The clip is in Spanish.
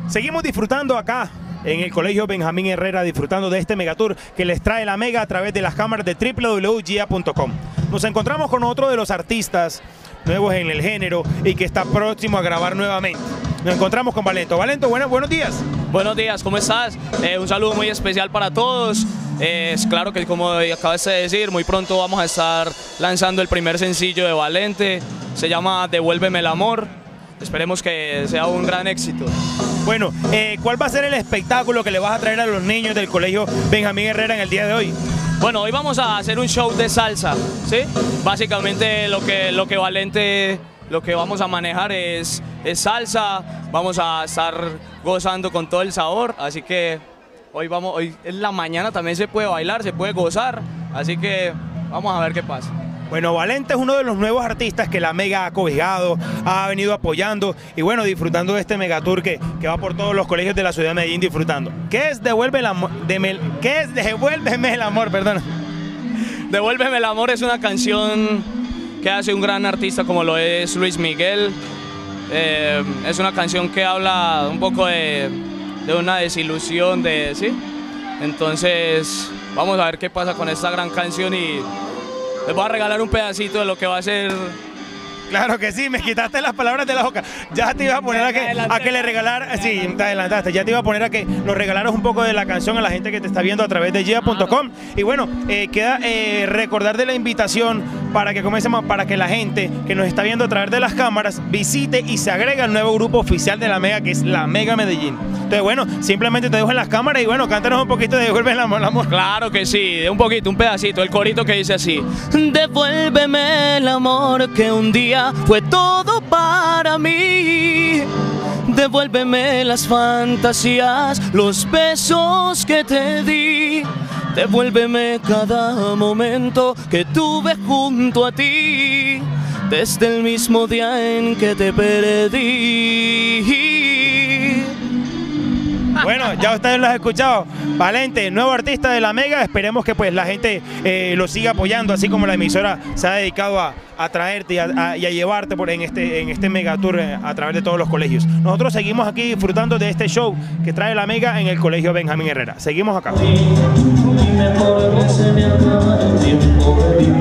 Seguimos disfrutando acá en el Colegio Benjamín Herrera, disfrutando de este Megatour que les trae la Mega a través de las cámaras de www.gia.com. Nos encontramos con otro de los artistas nuevos en el género y que está próximo a grabar nuevamente. Nos encontramos con Valento. Valento, buenos días. Buenos días, ¿cómo estás? Un saludo muy especial para todos. Es claro que, como acabas de decir, muy pronto vamos a estar lanzando el primer sencillo de Valente. Se llama Devuélveme el amor. Esperemos que sea un gran éxito. Bueno, ¿cuál va a ser el espectáculo que le vas a traer a los niños del Colegio Benjamín Herrera en el día de hoy? Bueno, hoy vamos a hacer un show de salsa, ¿sí? Básicamente lo que Valente, lo que vamos a manejar es salsa. Vamos a estar gozando con todo el sabor, así que hoy en la mañana también se puede bailar, se puede gozar, así que vamos a ver qué pasa. Bueno, Valente es uno de los nuevos artistas que la Mega ha cobijado, ha venido apoyando y bueno, disfrutando de este Megatour que va por todos los colegios de la ciudad de Medellín disfrutando. ¿Qué es Devuélveme el amor? Perdón. Devuélveme el amor es una canción que hace un gran artista como lo es Luis Miguel. Es una canción que habla un poco de una desilusión, ¿sí? Entonces, vamos a ver qué pasa con esta gran canción y les voy a regalar un pedacito de lo que va a ser. Claro que sí, me quitaste las palabras de la boca. Ya te iba a poner a que le regalara, sí, te adelantaste, ya te iba a poner a que nos regalaras un poco de la canción a la gente que te está viendo a través de gia.com. Y bueno, queda recordar de la invitación para que comencemos, para que la gente que nos está viendo a través de las cámaras visite y se agregue al nuevo grupo oficial de la Mega, que es la Mega Medellín. Entonces bueno, simplemente te dejo en las cámaras y bueno, cántanos un poquito de Devuélveme el amor. Claro que sí, un poquito, un pedacito, el corito que dice así. Devuélveme el amor que un día fue todo para mí. Devuélveme las fantasías, los besos que te di. Devuélveme cada momento que tuve junto a ti, desde el mismo día en que te perdí. Bueno, ya ustedes lo han escuchado. Valente, nuevo artista de la Mega. Esperemos que pues la gente lo siga apoyando, así como la emisora se ha dedicado a traerte y a llevarte en este Megatour a través de todos los colegios. Nosotros seguimos aquí disfrutando de este show que trae la Mega en el Colegio Benjamín Herrera. Seguimos acá.